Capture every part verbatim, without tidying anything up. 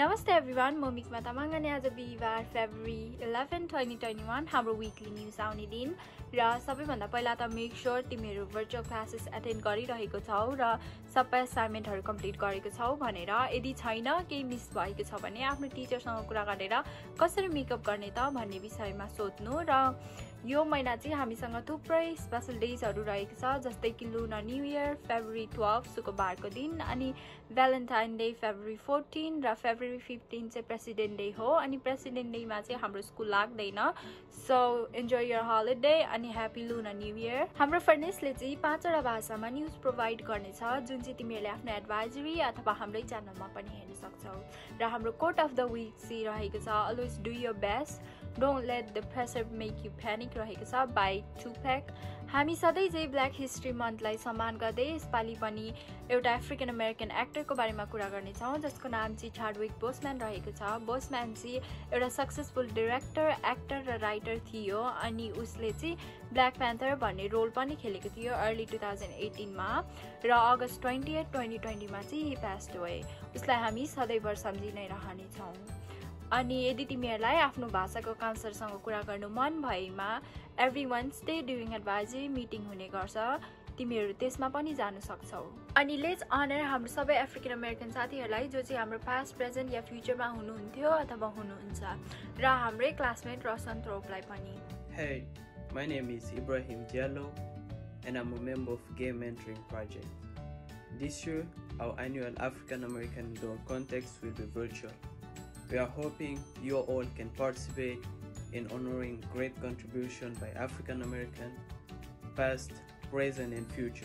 Namaste everyone, म मिकमा तामाङ अनि आज बिहीबार February eleventh twenty twenty-one हाम्रो वीकली न्यूज आउने दिन र सबैभन्दा पहिला त मेक श्योर तिमीहरू भर्चुअल क्लासेस एटेन्ड गरिरहेको छौ र सबै असाइनमेन्टहरू कम्प्लिट गरेको छौ भनेर यदि छैन केही मिस भएको छ भने आफ्नो टिचरसँग कुरा गरेर कसरी मेकअप गर्ने त भन्ने विषयमा सोध्नु र यो महिना चाहिँ हामीसँग थुप्रै स्पेशल डेजहरू रहेको छ जस्तै कि lunar new year February twelfth शुक्रबारको दिन अनि भ्यालेन्टाइन डे February fourteenth र February fifteenth चाहिँ प्रेसिडेन्ट डे हो अनि प्रेसिडेन्ट डेमा चाहिँ हाम्रो स्कुल लाग्दैन सो इन्जोय योर हलिडे अनि ह्यापी लुनर न्यू इयर हाम्रो फर्नेसले चाहिँ पाँचवटा भाषामा न्युज प्रोभाइड गर्नेछ जुन चाहिँ तिमीहरूले आफ्नो एडभाइजरी अथवा हाम्रै च्यानलमा पनि हेर्न सक्छौ र हाम्रो कोट अफ द विक चाहिँ रहेको छ always do your best don't let the pressure make you panic रहेको छ बाई टुप्याक हामी सधैँ चाहिँ ब्ल्याक हिस्ट्री मन्थलाई सम्मान गर्दै यसपालि पनि एउटा अफ्रिकन अमेरिकन एक्टरको बारेमा कुरा गर्नेछौँ जसको नाम चाहिँ चाडविक बोसम्यान रहेको छ बोसम्यान चाहिँ एउटा सक्सेसफुल डिरेक्टर एक्टर र राइटर थियो अनि उसले चाहिँ ब्ल्याक प्यान्थर भन्ने रोल पनि खेलेको थियो अर्ली टु थाउजन्ड एटिनमा र अगस्त ट्वेन्टी ट्वेन्टी ट्वेन्टीमा चाहिँ हि पास्ड अवे उसलाई हामी सधैँभर सम्झि नै रहनेछौँ अनि यदि तिमीहरूलाई आफ्नो भाषाको काउन्सलरसँग कुरा गर्नु मन भएमा every Wednesday during advisory meeting हुने गर्छ तिमीहरू त्यसमा पनि जान सक्छौ अनि लेट्स अनर हाम्रो सबै अफ्रिकन अमेरिकन साथीहरूलाई जो चाहिँ हाम्रो पास्ट प्रेजेन्ट या फ्युचरमा हुनुहुन्थ्यो अथवा हुनुहुन्छ र हाम्रै क्लासमेट रसन थ्रोपलाई पनि Hey, my name is Ibrahim Diallo and I'm a member of Gay Mentoring Project. This year, our annual African American Door Context will be virtual. We are hoping you all can participate in honoring great contribution by African American, past, present and future.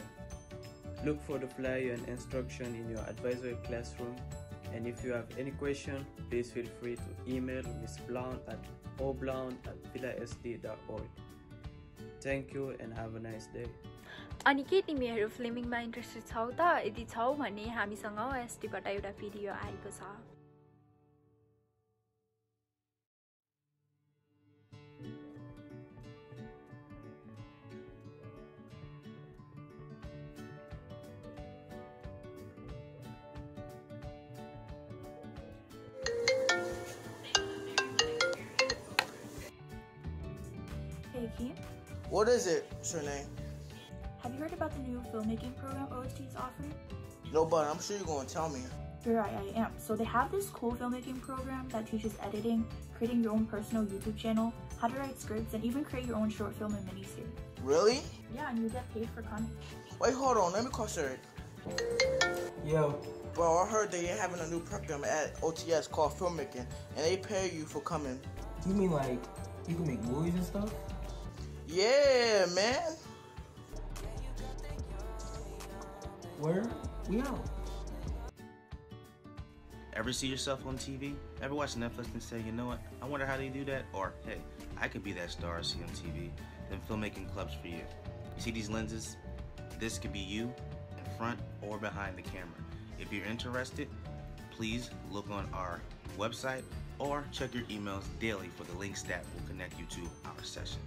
Look for the flyer and instruction in your advisory classroom, and if you have any question, please feel free to email Miz Brown at oblown at villasd dot org. Thank you and have a nice day. अनि के तिमीहरू फिल्मिङमा interested छौ त यदि छौ भने हामीसँग ओएसटीबाट एउटा भिडियो आएको छ Hey Keem, What is it, Shanae? have you heard about the new filmmaking program O S T is offering? No, but I'm sure you're going to tell me. You're right, I am. So they have this cool filmmaking program that teaches editing, creating your own personal YouTube channel, how to write scripts, and even create your own short film and miniseries. Really? Yeah, and you get paid for content. Wait, hold on. Let me call Sherry. Yo. Bro, I heard they having a new program at O T S called filmmaking, and they pay you for coming. You mean like you can make movies and stuff? Yeah, man. Where? We out. Ever see yourself on T V? Ever watch Netflix and say, you know what, I wonder how they do that? Or, hey, I could be that star I see on T V. Then filmmaking clubs for you. You see these lenses? This could be you in front or behind the camera. If you're interested, please look on our website or check your emails daily for the links that will connect you to our session.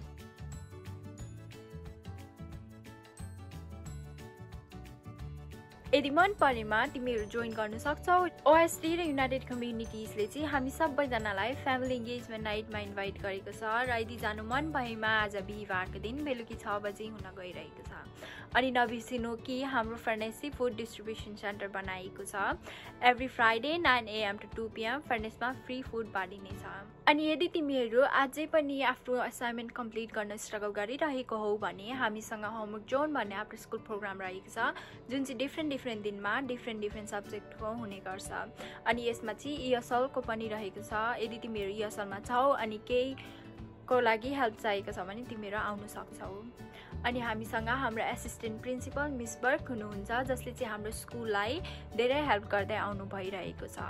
यदि मन परेमा तिमीहरू join गर्न सक्छौ OST र United कम्युनिटिजले चाहिँ हामी सबैजनालाई family engagement नाइटमा invite गरेको छ र यदि जानु मन भएमा आज बिहीबारको दिन बेलुकी छ बजे हुन गइरहेको छ अनि नबिर्सिनु कि हाम्रो फर्नेसी फुड डिस्ट्रिब्युसन सेन्टर बनाएको छ every Friday nine A M to two P M फर्नेसमा फ्री फुड बाँडिनेछ अनि यदि तिमीहरू अझै पनि आफ्नो असाइनमेन्ट कम्प्लिट गर्न स्ट्रगल गरिरहेको हौ भने हामीसँग होमवर्क जोन भन्ने आफ्नो स्कुल प्रोग्राम रहेको छ जुन चाहिँ डिफ्रेन्ट डिफ्रेन्ट दिनमा डिफ्रेन्ट डिफ्रेन्ट सब्जेक्टको हुने गर्छ अनि यसमा चाहिँ इएसएलको पनि रहेको छ यदि तिमीहरू इएसएलमा छौ अनि केही को लागि हेल्प चाहिएको छ भने तिमीहरू आउन सक्छौ अनि हामीसँग हाम्रो एसिस्टेन्ट प्रिन्सिपल मिस बर्क हुनुहुन्छ जसले चाहिँ हाम्रो स्कुललाई धेरै हेल्प गर्दै आउनु भइरहेको छ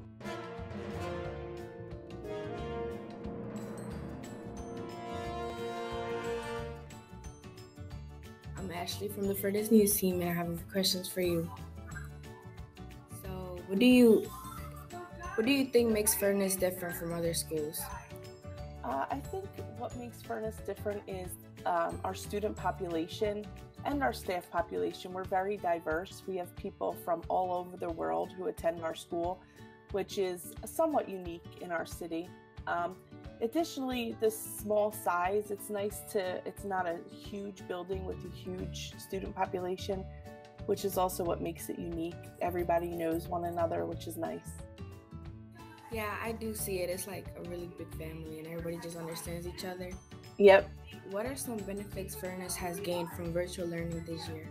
I'm Ashley from the Furnace News team, and I have questions for you. So, what do you what do you think makes Furnace different from other schools? Uh, I think what makes Furnace different is um, our student population and our staff population. We're very diverse. We have people from all over the world who attend our school. which is somewhat unique in our city. Um, additionally, this small size, it's nice to, it's not a huge building with a huge student population, which is also what makes it unique. Everybody knows one another, which is nice. Yeah, I do see it. It's like a really big family and everybody just understands each other. Yep. What are some benefits Furnace has gained from virtual learning this year?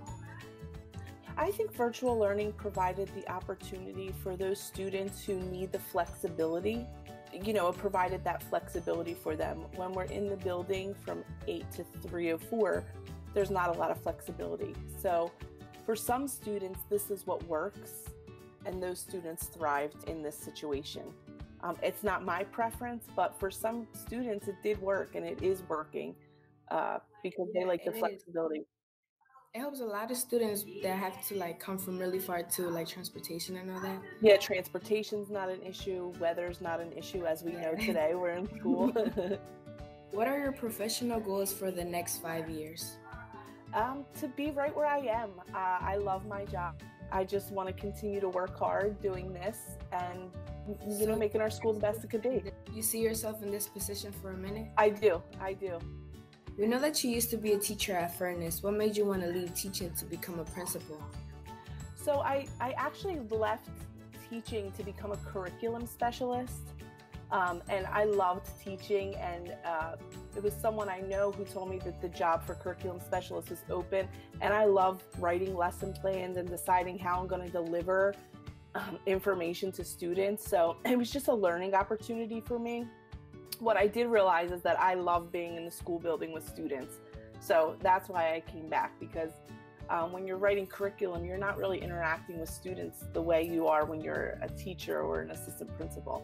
I think virtual learning provided the opportunity for those students who need the flexibility. You know, it provided that flexibility for them. When we're in the building from eight to three oh four, there's not a lot of flexibility. So for some students, this is what works, and those students thrived in this situation. Um, it's not my preference, but for some students, it did work, and it is working uh, because yeah, they like the flexibility. Is. It helps a lot of students that have to like come from really far to like transportation and all that. Yeah, transportation's not an issue. Weather's not an issue, as we know today. We're in school. What are your professional goals for the next five years? Um, to be right where I am. Uh, I love my job. I just want to continue to work hard doing this and, you so, know, making our school the best it could be. You see yourself in this position for a minute? I do. I do. We know that you used to be a teacher at Furnace. What made you want to leave teaching to become a principal? So I, I actually left teaching to become a curriculum specialist. Um, and I loved teaching, and uh, it was someone I know who told me that the job for curriculum specialist is open. And I love writing lesson plans and deciding how I'm going to deliver um, information to students. So it was just a learning opportunity for me. What I did realize is that I love being in the school building with students. So that's why I came back, because um, when you're writing curriculum, you're not really interacting with students the way you are when you're a teacher or an assistant principal.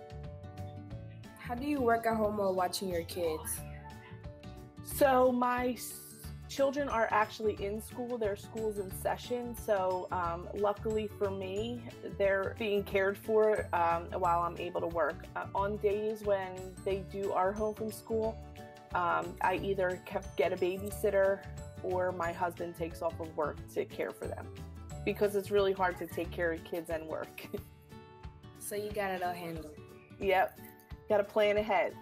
How do you work at home while watching your kids? So my children are actually in school. Their school's in session. So um, luckily for me, they're being cared for um, while I'm able to work. Uh, on days when they do are home from school, um, I either get a babysitter or my husband takes off of work to care for them, because it's really hard to take care of kids and work. So you got it all handled. Yep. Got to plan ahead.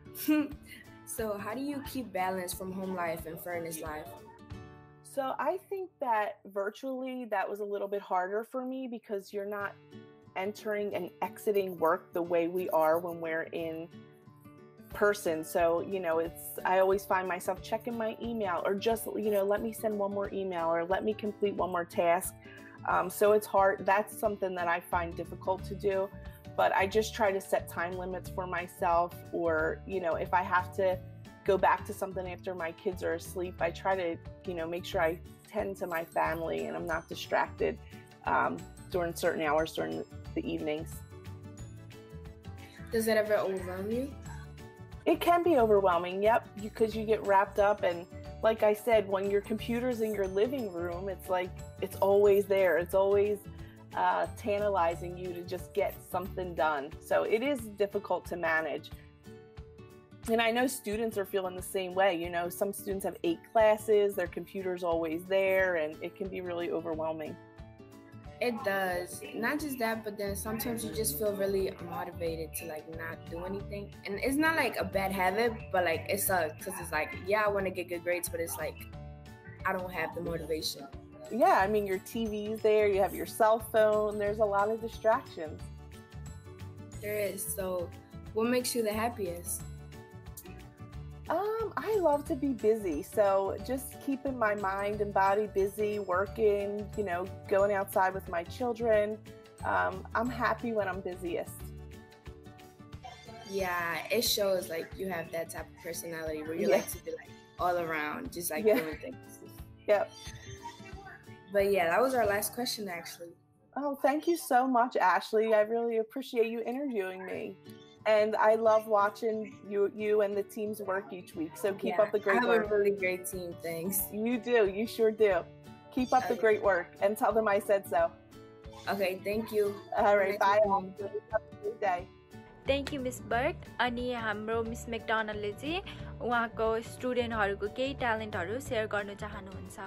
So how do you keep balance from home life and Furnace life? So I think that virtually that was a little bit harder for me, because you're not entering and exiting work the way we are when we're in person. So, you know, it's, I always find myself checking my email, or just, you know, let me send one more email, or let me complete one more task. Um, so it's hard. That's something that I find difficult to do. But I just try to set time limits for myself, or, you know, if I have to go back to something after my kids are asleep, I try to, you know, make sure I tend to my family and I'm not distracted um, during certain hours during the evenings. Does that ever overwhelm you? It can be overwhelming, yep, because you get wrapped up. And like I said, when your computer's in your living room, it's like, it's always there. It's always Uh, tantalizing you to just get something done. So it is difficult to manage. And I know students are feeling the same way. You know, some students have eight classes, their computer's always there, and it can be really overwhelming. It does. Not just that, but then sometimes you just feel really motivated to like not do anything. And it's not like a bad habit, but like it sucks, because it's like, yeah, I want to get good grades, but it's like, I don't have the motivation. Yeah, I mean, your T V's there, you have your cell phone, there's a lot of distractions. There is. So what makes you the happiest? Um, I love to be busy. So just keeping my mind and body busy, working, you know, going outside with my children. Um, I'm happy when I'm busiest. Yeah, it shows like you have that type of personality where you yeah. like to be like all around, just like yeah. doing things. Yep. But yeah, that was our last question, actually. Oh, thank you so much, Ashley. I really appreciate you interviewing me. And I love watching you you and the teams work each week. So keep yeah, up the great I have work. a really great team, thanks. You do. You sure do. Keep up okay. the great work, and tell them I said so. Okay, thank you. All right, bye. Have a good day. Thank you, Miss Burke. अनि हाम्रो miss मैकडोनल्डले चाहिँ उहाँको स्टुडेन्टहरुको केही ट्यालेन्टहरु share गर्न चाहनुहुन्छ.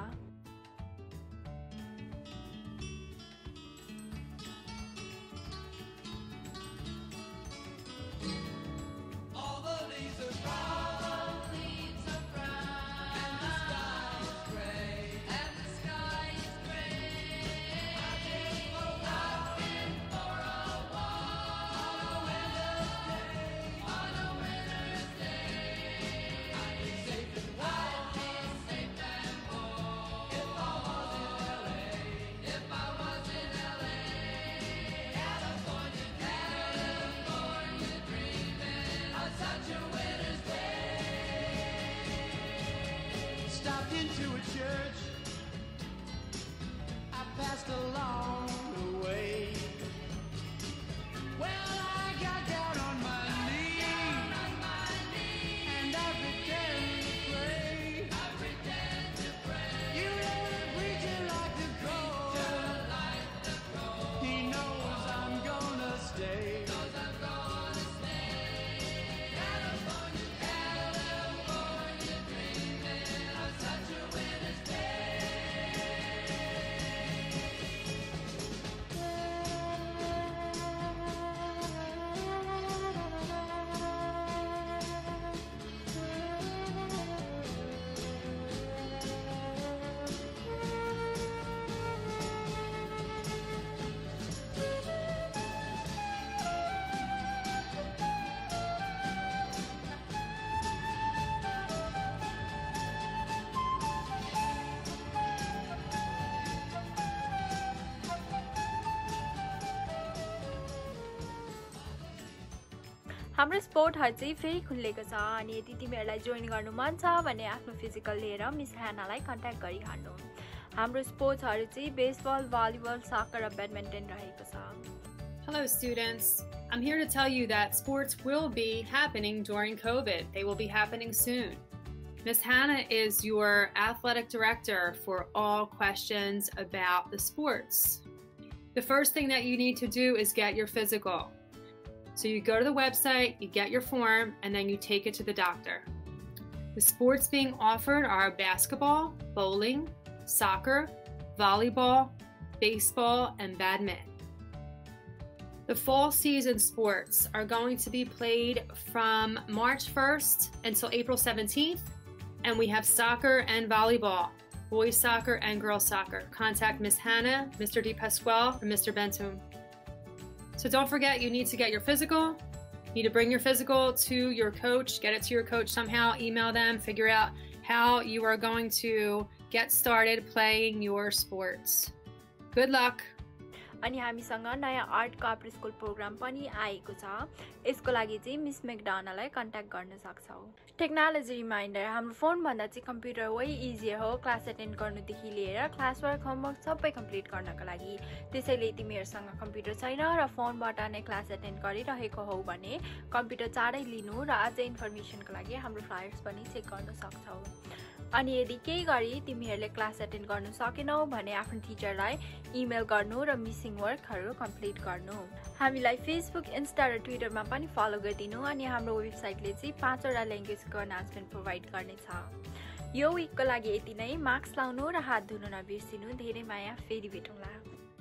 हाम्रो स्पोर्टहरु चाहिँ फेरि खुलेको छ अनि यदि तिमीहरुलाई जोइन गर्नु मन छ भने आफ्नो फिजिकल लिएर मिस ह्यानालाई कन्ट्याक्ट गरिहाल्नु। हाम्रो स्पोर्ट्सहरु चाहिँ बेसबल, भलिबल, सकर र ब्याडमिन्टन रहेको छ। Hello students, I'm here to tell you that sports will be happening during COVID. They will be happening soon. Miss Hannah is your athletic director for all questions about the sports. The first thing that you need to do is get your physical. So you go to the website, you get your form, and then you take it to the doctor. The sports being offered are basketball, bowling, soccer, volleyball, baseball, and badminton. The fall season sports are going to be played from March first until April seventeenth, and we have soccer and volleyball, boys soccer and girls soccer. Contact Miss Hannah, Mister DePasquale, or Mister Bentoon. So don't forget, you need to get your physical. You need to bring your physical to your coach, get it to your coach somehow, email them, figure out how you are going to get started playing your sports. Good luck. अनि हामीसँग नयाँ art corporate school programme पनि आएको छ। यसको लागि चाहिँ miss मैकडोनालाई contact गर्न सक्छौ। टेक्नोलोजी रिमाइन्डर, हाम्रो फोन भन्दा चाहिँ कम्प्युटर way इजियर हो क्लास अटेन्ड गर्नुदेखि लिएर क्लास वर्क होमवर्क सबै कम्प्लिट गर्नको लागि। त्यसैले तिमीहरुसँग कम्प्युटर छैन र फोनबाट नै क्लास अटेन्ड गरिरहेको हौ भने कम्प्युटर चाँडै लिनु र अझै इन्फर्मेसनको लागि हाम्रो फ्लायर्स पनि चेक गर्न सक्छौ। अनि यदि केही गरी तिमीहरुले क्लास अटेन्ड गर्न सकेनौ भने आफ्नो टिचरलाई इमेल गर्नु र मिसिङ वर्कहरु कम्प्लिट गर्नु। हामीलाई फेसबुक, इन्स्टा र ट्विटरमा पनि फलो गरिदिनु अनि हाम्रो वेबसाइटले चाहिँ पाँचवटा ल्याङ्ग्वेजको अनाउन्समेन्ट प्रोभाइड गर्नेछ। यो वीकको लागि यति नै। मास्क लाउनु र हात धुनु नबिर्सिनु। धेरै माया, फेरि भेटौँला।